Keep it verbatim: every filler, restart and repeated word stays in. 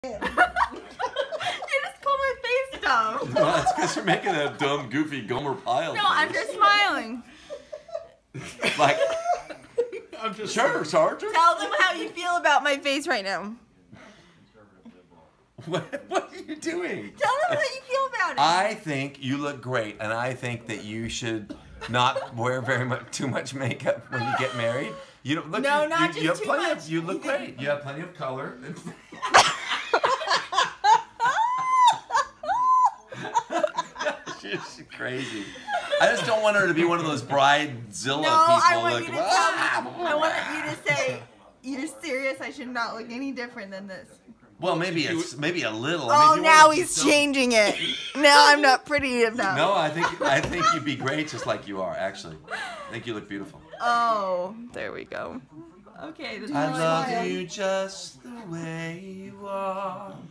You just pull my face down. No, it's because you're making a dumb, goofy Gomer Pyle. No, face. I'm just smiling. Like, I'm just sure, Sergeant. Tell them how you feel about my face right now. What, what are you doing? Tell them how you feel about it. I think you look great, and I think that you should not wear very much, too much makeup when you get married. You don't look. No, you, not you, just you have too plenty much. Of, you look great. You have plenty of color. She's crazy. I just don't want her to be one of those bridezilla no, people. I want like, you to ah! tell me. I want you to say, "You're serious. I should not look any different than this." Well, maybe it's maybe a little. Oh, I mean, if you now wanna he's keep those- changing it. Now I'm not pretty enough. No, I think I think you'd be great just like you are. Actually, I think you look beautiful. Oh, there we go. Okay. I love you just the way you are.